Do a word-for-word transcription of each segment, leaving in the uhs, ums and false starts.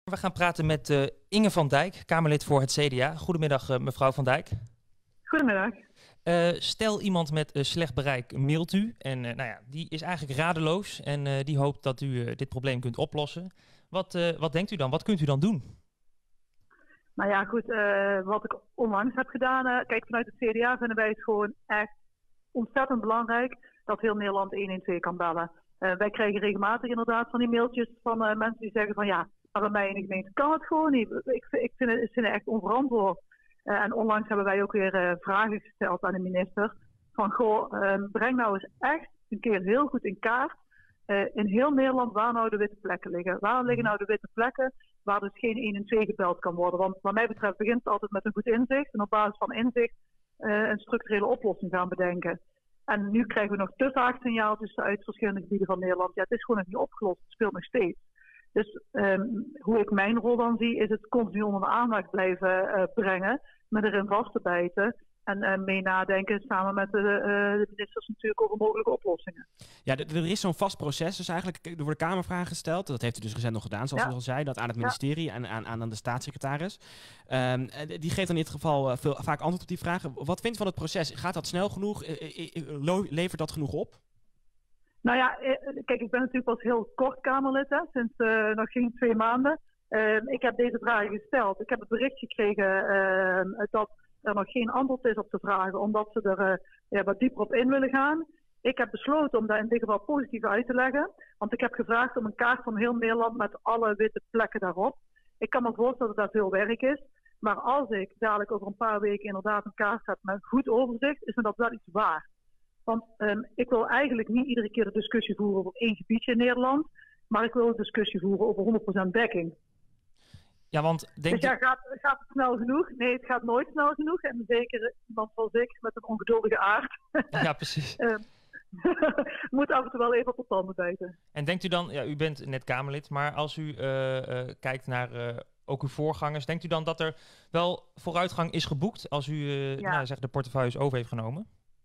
We gaan praten met uh, Inge van Dijk, Kamerlid voor het C D A. Goedemiddag, uh, mevrouw van Dijk. Goedemiddag. Uh, stel iemand met uh, slecht bereik mailt u en uh, nou ja, die is eigenlijk radeloos en uh, die hoopt dat u uh, dit probleem kunt oplossen. Wat, uh, wat denkt u dan? Wat kunt u dan doen? Nou ja, goed, uh, wat ik onlangs heb gedaan, uh, kijk, vanuit het C D A vinden wij het gewoon echt ontzettend belangrijk dat heel Nederland honderdtwaalf kan bellen. Uh, wij krijgen regelmatig inderdaad van die mailtjes van uh, mensen die zeggen van ja, maar bij mij in de gemeente kan het gewoon niet. Ik, ik vind het, ik vind het echt onverantwoord. Uh, en onlangs hebben wij ook weer uh, vragen gesteld aan de minister. Van goh, uh, breng nou eens echt een keer heel goed in kaart. Uh, in heel Nederland waar nou de witte plekken liggen. Waar liggen nou de witte plekken waar dus geen honderdtwaalf gebeld kan worden. Want wat mij betreft begint het altijd met een goed inzicht. En op basis van inzicht uh, een structurele oplossing gaan bedenken. En nu krijgen we nog te vaak signaaltjes uit verschillende gebieden van Nederland. Ja, het is gewoon nog niet opgelost. Het speelt nog steeds. Dus um, hoe ik mijn rol dan zie, is het continu onder de aandacht blijven uh, brengen. Met erin vast te bijten. En uh, mee nadenken samen met de, uh, de ministers natuurlijk over mogelijke oplossingen. Ja, er is zo'n vast proces. Dus eigenlijk er worden kamervragen gesteld. Dat heeft u dus recent nog gedaan, zoals ja. u al zei. Dat aan het ministerie ja. en aan, aan, aan de staatssecretaris. Um, die geeft dan in dit geval uh, veel, vaak antwoord op die vragen. Wat vindt u van het proces? Gaat dat snel genoeg? Uh, levert dat genoeg op? Nou ja, kijk, ik ben natuurlijk pas heel kort Kamerlid, hè, sinds uh, nog geen twee maanden. Uh, ik heb deze vragen gesteld. Ik heb het bericht gekregen uh, dat er nog geen antwoord is op de vragen, omdat ze er uh, ja, wat dieper op in willen gaan. Ik heb besloten om daar in dit geval positief uit te leggen, want ik heb gevraagd om een kaart van heel Nederland met alle witte plekken daarop. Ik kan me voorstellen dat dat veel werk is, maar als ik dadelijk over een paar weken inderdaad een kaart heb met goed overzicht, is me dat wel iets waard. Want um, ik wil eigenlijk niet iedere keer de discussie voeren over één gebiedje in Nederland, maar ik wil een discussie voeren over honderd procent dekking. Ja, want denk dus ja, gaat, gaat het snel genoeg? Nee, het gaat nooit snel genoeg. En zeker iemand zoals ik, met een ongeduldige aard. Ja, precies. uh, moet af en toe wel even op de tanden bijten. En denkt u dan, ja, u bent net Kamerlid, maar als u uh, uh, kijkt naar uh, ook uw voorgangers, denkt u dan dat er wel vooruitgang is geboekt als u uh, ja. nou, zeg, de portefeuilles over heeft genomen?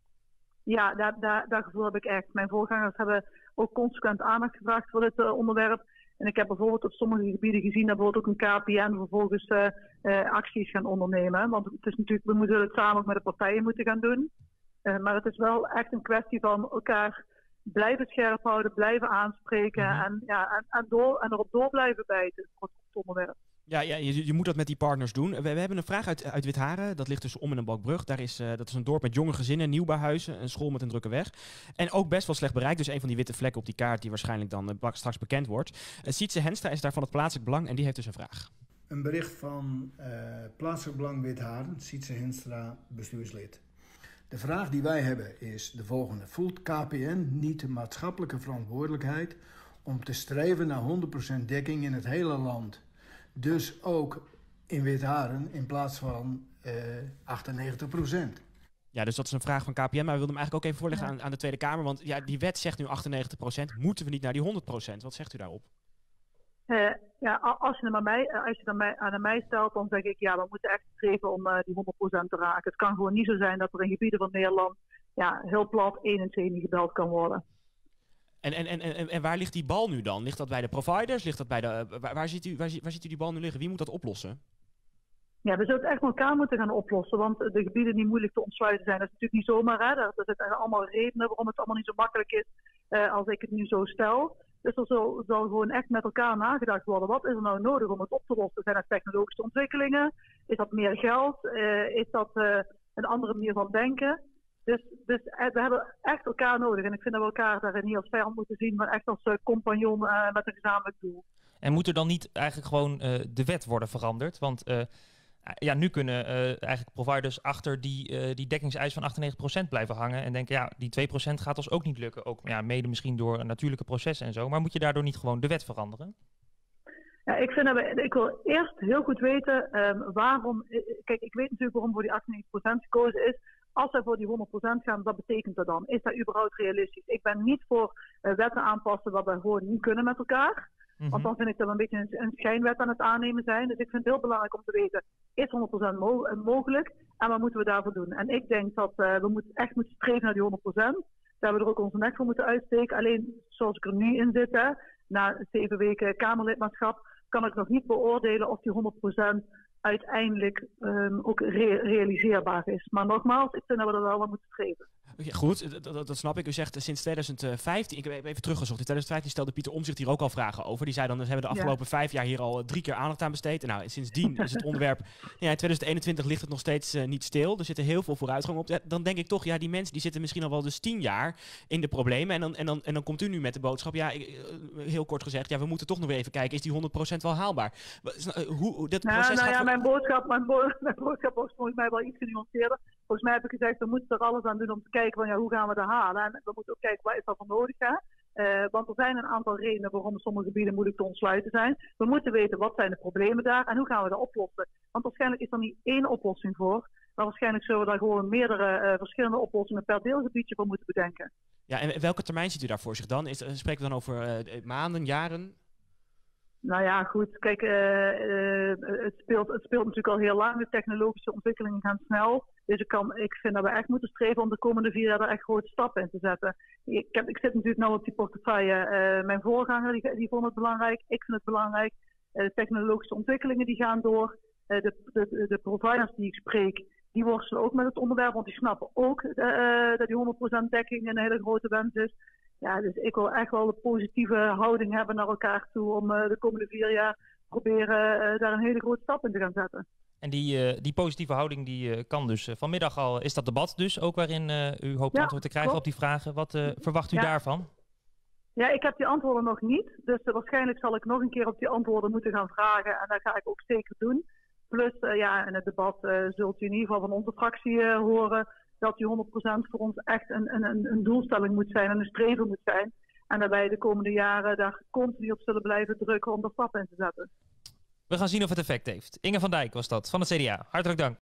Ja, daar, daar, daar gevoel heb ik echt. Mijn voorgangers hebben ook consequent aandacht gevraagd voor dit uh, onderwerp. En ik heb bijvoorbeeld op sommige gebieden gezien dat bijvoorbeeld ook een K P N vervolgens uh, uh, acties gaan ondernemen. Want het is natuurlijk, we moeten het samen ook met de partijen moeten gaan doen. Uh, maar het is wel echt een kwestie van elkaar blijven scherp houden, blijven aanspreken mm-hmm. en, ja, en, en, door, en erop door blijven bijten voor het onderwerp. Ja, ja je, je moet dat met die partners doen. We, we hebben een vraag uit, uit Witharen. Dat ligt tussen Om en een Balkbrug. Daar is, uh, dat is een dorp met jonge gezinnen, nieuwbouwhuizen, een school met een drukke weg. En ook best wel slecht bereikt. Dus een van die witte vlekken op die kaart die waarschijnlijk dan uh, straks bekend wordt. Uh, Sietse Henstra is daar van het plaatselijk belang en die heeft dus een vraag. Een bericht van uh, plaatselijk belang Witharen, Sietse Henstra, bestuurslid. De vraag die wij hebben is de volgende. Voelt K P N niet de maatschappelijke verantwoordelijkheid om te streven naar honderd procent dekking in het hele land? Dus ook in Witharen in plaats van uh, achtennegentig procent. Ja, dus dat is een vraag van K P N, maar we wilden hem eigenlijk ook even voorleggen aan, aan de Tweede Kamer. Want ja, die wet zegt nu achtennegentig procent. Moeten we niet naar die honderd procent? Wat zegt u daarop? Uh, ja, als je, aan mij, als je mij, aan mij stelt, dan zeg ik ja, we moeten echt streven om uh, die honderd procent te raken. Het kan gewoon niet zo zijn dat er in gebieden van Nederland ja, heel plat eenentwintig gebeld kan worden. En, en, en, en waar ligt die bal nu dan? Ligt dat bij de providers? Ligt dat bij de, uh, waar, waar, ziet u, waar, waar ziet u die bal nu liggen? Wie moet dat oplossen? Ja, we zullen het echt met elkaar moeten gaan oplossen. Want de gebieden die moeilijk te ontsluiten zijn, dat is natuurlijk niet zomaar. Hè? Er zijn allemaal redenen waarom het allemaal niet zo makkelijk is uh, als ik het nu zo stel. Dus er zal, zal gewoon echt met elkaar nagedacht worden. Wat is er nou nodig om het op te lossen? Zijn dat technologische ontwikkelingen? Is dat meer geld? Uh, is dat uh, een andere manier van denken? Dus, dus we hebben echt elkaar nodig. En ik vind dat we elkaar daarin niet als vijand moeten zien, maar echt als uh, compagnon uh, met een gezamenlijk doel. En moet er dan niet eigenlijk gewoon uh, de wet worden veranderd? Want uh, ja, nu kunnen uh, eigenlijk providers achter die, uh, die dekkingseis van achtennegentig procent blijven hangen. En denken, ja, die twee procent gaat ons ook niet lukken. Ook ja, mede misschien door natuurlijke processen en zo. Maar moet je daardoor niet gewoon de wet veranderen? Ja, ik, vind dat we, ik wil eerst heel goed weten um, waarom... Kijk, ik weet natuurlijk waarom voor die achtennegentig procent gekozen is. Als wij voor die honderd procent gaan, wat betekent dat dan? Is dat überhaupt realistisch? Ik ben niet voor uh, wetten aanpassen wat we gewoon niet kunnen met elkaar. Mm-hmm. Want dan vind ik dat we een beetje een, een schijnwet aan het aannemen zijn. Dus ik vind het heel belangrijk om te weten, is honderd procent mo- mogelijk? En wat moeten we daarvoor doen? En ik denk dat uh, we moeten echt moeten streven naar die honderd procent. Daar hebben we er ook onze nek voor moeten uitsteken. Alleen, zoals ik er nu in zit, hè, na zeven weken Kamerlidmaatschap, kan ik nog niet beoordelen of die honderd procent uiteindelijk um, ook re- realiseerbaar is. Maar nogmaals, ik vind dat we er wel wat moeten streven. Ja, goed, dat, dat snap ik. U zegt uh, sinds twintig vijftien, ik heb even teruggezocht, in twintig vijftien stelde Pieter Omtzigt hier ook al vragen over. Die zei dan, we hebben de afgelopen ja. vijf jaar hier al uh, drie keer aandacht aan besteed. En nou, sindsdien is het onderwerp, ja, in twintig eenentwintig ligt het nog steeds uh, niet stil. Er zitten heel veel vooruitgang op. Dan denk ik toch, ja, die mensen die zitten misschien al wel dus tien jaar in de problemen. En dan, en dan, en dan komt u nu met de boodschap, ja, ik, uh, heel kort gezegd, ja, we moeten toch nog weer even kijken, is die honderd procent wel haalbaar? Uh, hoe, hoe, dat nou, proces nou gaat ja, voor... mijn boodschap, mijn, bo- mijn boodschap was volgens mij wel iets genuanceerder. Volgens mij heb ik gezegd, we moeten er alles aan doen om te kijken van ja, hoe gaan we dat halen. En we moeten ook kijken, wat is er voor nodig? Hè? Uh, want er zijn een aantal redenen waarom sommige gebieden moeilijk te ontsluiten zijn. We moeten weten, wat zijn de problemen daar en hoe gaan we dat oplossen? Want waarschijnlijk is er niet één oplossing voor. Maar waarschijnlijk zullen we daar gewoon meerdere uh, verschillende oplossingen per deelgebiedje voor moeten bedenken. Ja, en welke termijn ziet u daar voor zich dan? Is, spreken we dan over uh, maanden, jaren? Nou ja, goed. Kijk, uh, uh, het, speelt, het speelt natuurlijk al heel lang. De technologische ontwikkelingen gaan snel. Dus ik, kan, ik vind dat we echt moeten streven om de komende vier jaar er echt grote stappen in te zetten. Ik, heb, ik zit natuurlijk nu op die portefeuille. Uh, mijn voorganger die, die vond het belangrijk. Ik vind het belangrijk. Uh, de technologische ontwikkelingen die gaan door. Uh, de, de, de providers die ik spreek, die worstelen ook met het onderwerp. Want die snappen ook uh, dat die honderd procent dekking een hele grote wens is. Ja, dus ik wil echt wel een positieve houding hebben naar elkaar toe om uh, de komende vier jaar proberen uh, daar een hele grote stap in te gaan zetten. En die, uh, die positieve houding die uh, kan dus uh, vanmiddag al, is dat debat dus ook waarin uh, u hoopt ja, antwoord te krijgen klopt. op die vragen. Wat uh, verwacht u ja. daarvan? Ja, ik heb die antwoorden nog niet. Dus uh, waarschijnlijk zal ik nog een keer op die antwoorden moeten gaan vragen. En dat ga ik ook zeker doen. Plus, uh, ja, in het debat uh, zult u in ieder geval van onze fractie uh, horen dat die honderd procent voor ons echt een, een, een doelstelling moet zijn en een streven moet zijn. En dat wij de komende jaren daar continu op zullen blijven drukken om er stappen in te zetten. We gaan zien of het effect heeft. Inge van Dijk was dat, van het C D A. Hartelijk dank.